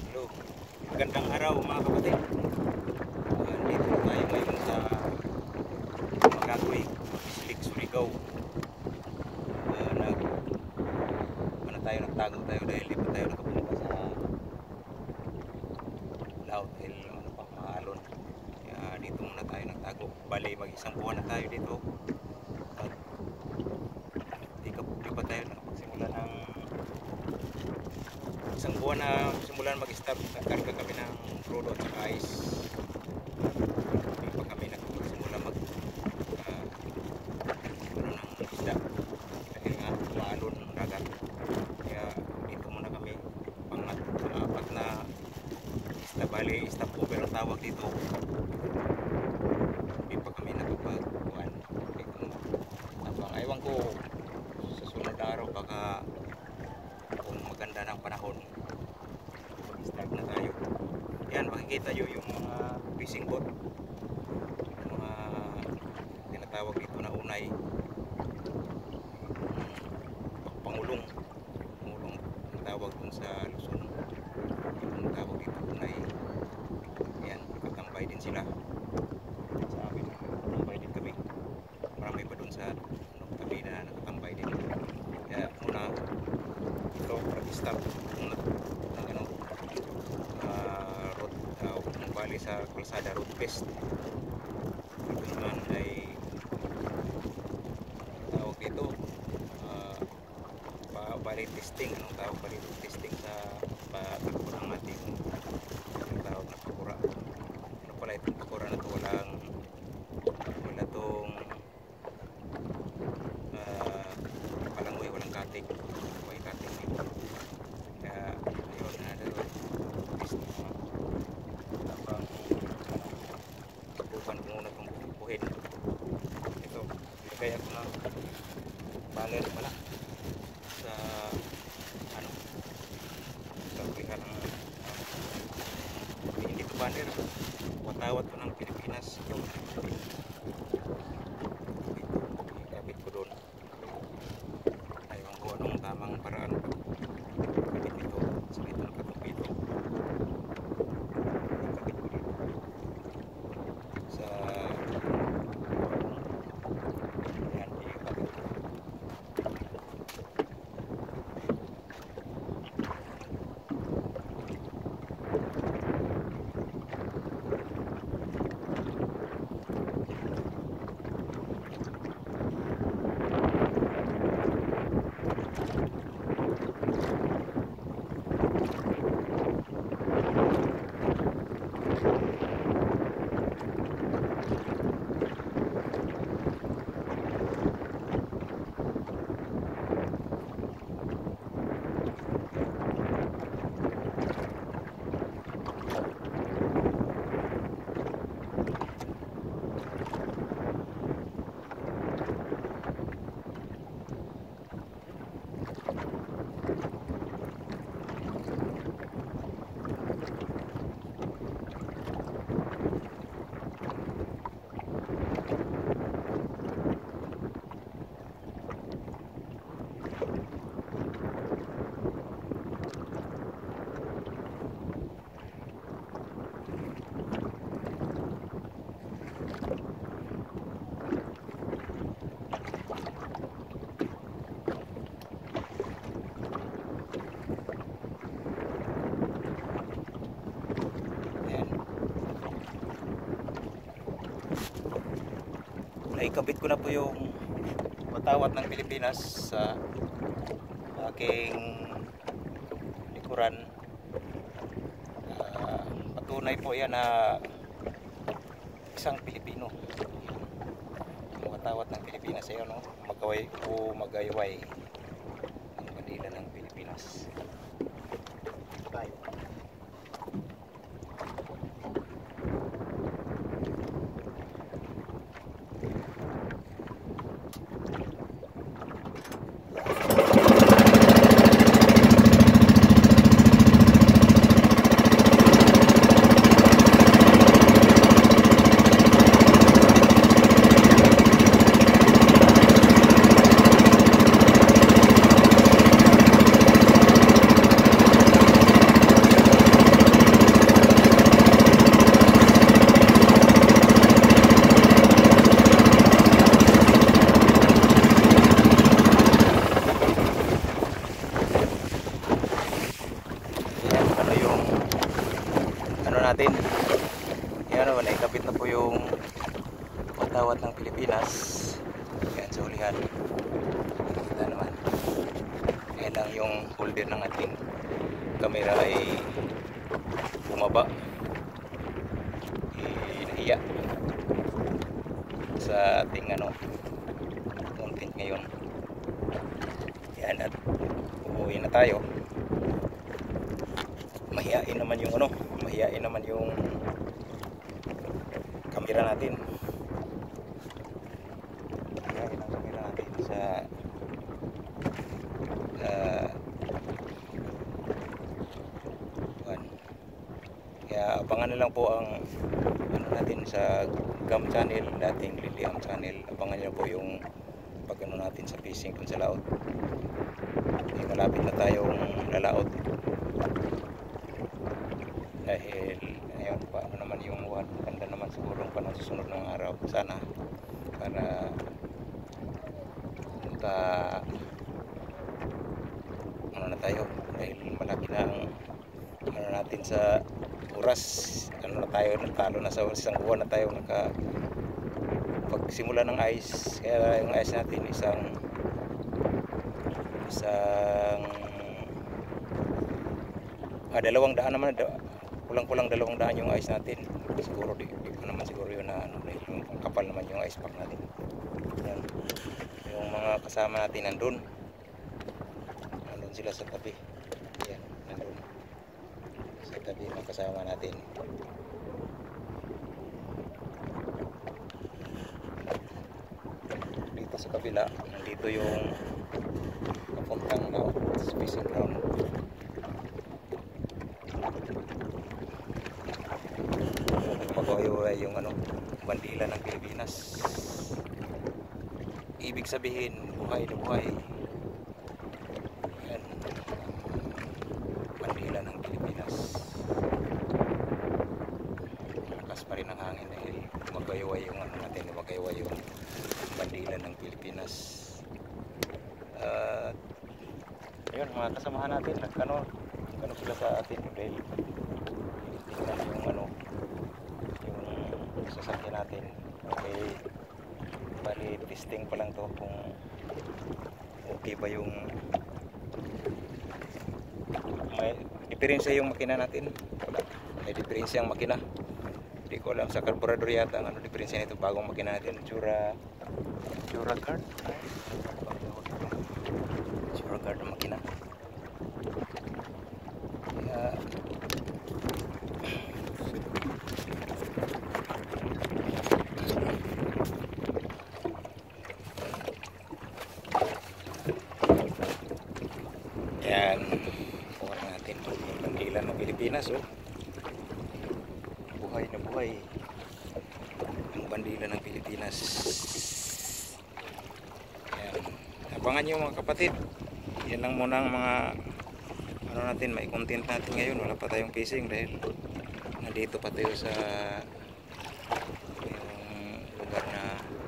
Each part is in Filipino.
Hello, magandang araw mga kapatid. Dito tayo ngayon sa Magagoy, Bislig, Surigao. Nagtago tayo dahil di pa tayo nakapunta sa laut dahil maalon. Kaya dito muna tayo nagtago. Bali, mag-isang buwan na tayo dito. At di pa tayo nakapagsimula ng isang buwan na simulan mag-start. Nagkarga kami ng crudo at ice. Di pa kami nakapagsimula ng isda dahil nga maalon ng dagat. Kaya dito muna kami pang-apat na isda. Bali, stopover ang tawag dito. Di pa kami nakapagkuhan. Ewan ko sa sunod na araw baka kung maganda ng panahon mag-start na tayo. Yan, makikita nyo yung mga fishing boat, yung mga tinatawag dito na unay, pangulong ang tawag dun sa Luzon, yung tawag dito unay. Yan, nakatambay din sila sa amin, nakatambay din kami. Marami pa dun sa tabi na nakatambay din. Kaya muna ito mag-start ng road, bali sa kalsada road test. Ito naman ay tawag dito bali testing. Anong tawag bali testing sa pagtakbo ng ating tawag na pakura. Ano pala itong pakura na ito? Wala itong palangoy, walang katik. May katik dito. Kaya ayun na dito. Tapang subukan ko muna itong buhin. Ito, ilagay ako ng baler pala sa sa pilihan ng hindi ko baler. Watawat ko ng Pilipinas. Ito. Ikabit ko doon. Ayaw ko anong tamang paraan ikabit ito. Sa ito nakatupi ito. Ikabit ko dito. Sa yan, ikabit ko. Naikabit ko na po yung watawat ng Pilipinas sa aking likuran. Patunay po yan na isang Pilipino. Yung watawat ng Pilipinas ay ano, magaway o magayway ang bandila ng Pilipinas. Tayo. Yan, ano yung ano natin. Yan naman, ikabit na po yung watawat ng Pilipinas. Yan, sa hulihan. Nakikita naman. Yan lang yung holder ng ating camera ay bumaba. Nahiya sa ating content ngayon. Yan, at uuwi na tayo. Mahihain naman yung camera natin. Mahihain ang camera natin sa kaya abangan na lang po ang natin sa Gam channel, dating Liliam channel. Abangan nyo po yung pag natin sa fishing dun sa laot. Malapit na tayong lalaot dahil ayun pa naman yung buwan. Ganda naman siguro pa ng susunod ng araw sana para na tayo dahil malaki na ang natin sa oras. Na tayo, natalo na sa isang buwan na tayo pagsimula ng ice. Kaya yung ice natin isang dalawang daan naman, kulang-kulang 200 yung ice natin. Siguro di pa naman siguro yun na yung kapal naman yung ice pack natin. Yan. Yung mga kasama natin nandun sila sa tabi. Yan, nandun sa tabi ng kasama natin. Dito sa kabila, nandito yung papuntang fishing ground. Pag-uwi yung bandila ng Pilipinas. Ibig sabihin, buhay na buhay. Yan. Bandila ng Pilipinas. Malakas pa rin ang hangin dahil magayway yung magayway yung bandila ng Pilipinas. Ayun, mga kasamahan natin, nagkano sila sa atin dahil tingnan yung sasakyan natin. Okay, bali testing pa lang to kung okay ba yung may diferensya yung makina natin. May diferensya ang makina. Hindi ko alam sa carburetor yata ang diferensya nito bagong makina natin. Jura card ang makina. Yan, kuha natin yung bandila ng Pilipinas. Buhay na buhay ang bandila ng Pilipinas. Yan, abangan nyo mga kapatid. Yan lang muna ang mga natin, may content natin ngayon. Wala pa tayong fishing dahil nandito pa tayo sa yung lugar na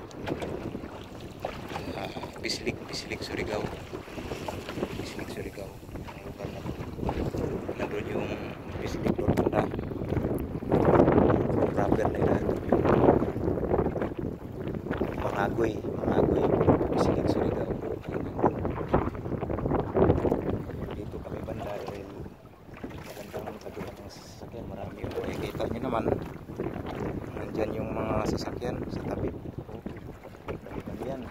Bislig, Surigao. Surigao. Ang lugar na nandun yung Bislig Lord Banda. Proper na yun. Mangagoy, Bislig Surigao. Dito kami banda dahil magandang sagutan ng sasakyan. Marami yung kita nyo naman. Nandyan yung mga sasakyan sa tabi. Dami yan.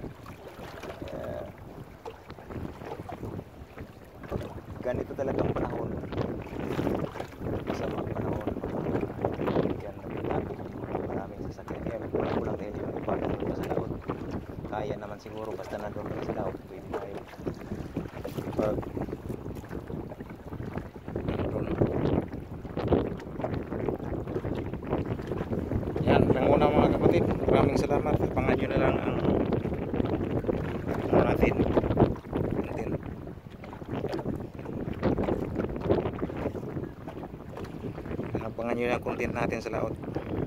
Ganito talaga ang panahon. Masama ang panahon. Yan, maraming sasakyan. Kaya kulang dahil yung iba nandun sa laot. Kaya naman siguro basta nandun sa laot. Pwede tayo. Pag yan lang muna mga kapatid. Maraming salamat. Abangan nyo na lang ang natin. Abangan nyo na content natin sa laot.